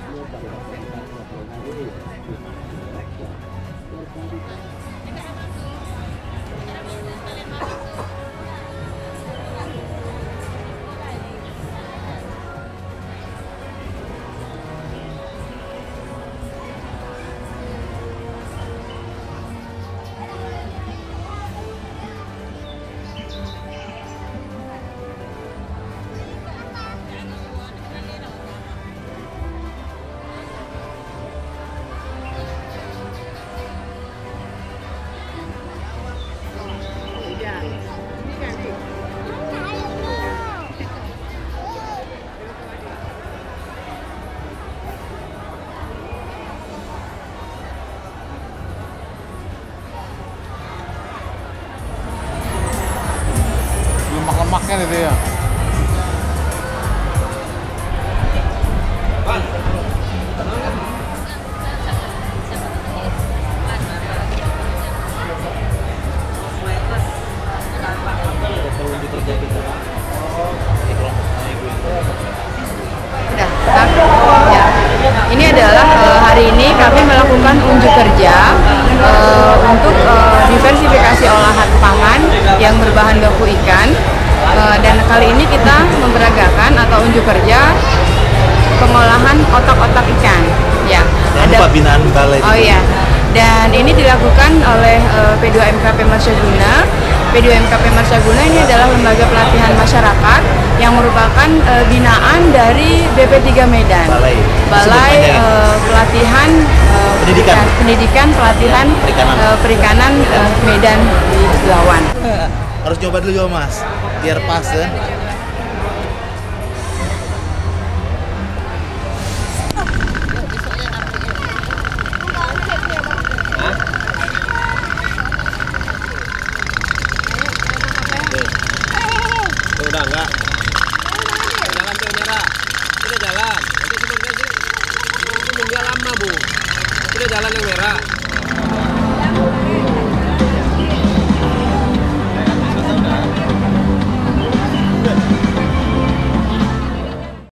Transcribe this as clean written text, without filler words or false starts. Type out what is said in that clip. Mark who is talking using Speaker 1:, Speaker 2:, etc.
Speaker 1: lemak-lemaknya itu ya.
Speaker 2: Ini adalah hari ini kami melakukan unjuk kerja untuk diversifikasi olahan pangan yang berbahan baku ikan, dan kali ini kita memperagakan atau unjuk kerja pengolahan otak-otak ikan. Ya, ada
Speaker 3: binaan balai.
Speaker 2: Oh iya. Dan ini dilakukan oleh P2MKP Marsaguna. P2MKP Marsaguna ini adalah lembaga pelatihan masyarakat yang merupakan binaan dari BP3 Medan. Balai pelatihan pendidikan pelatihan perikanan Medan di Belawan.
Speaker 3: Harus coba dulu ya Mas, biar pas ya.
Speaker 4: Udah enggak? Jalan tuh nyara. Udah jalan. Nanti sebentar sih. Nunggu lama, Bu. Udah jalan yang merah.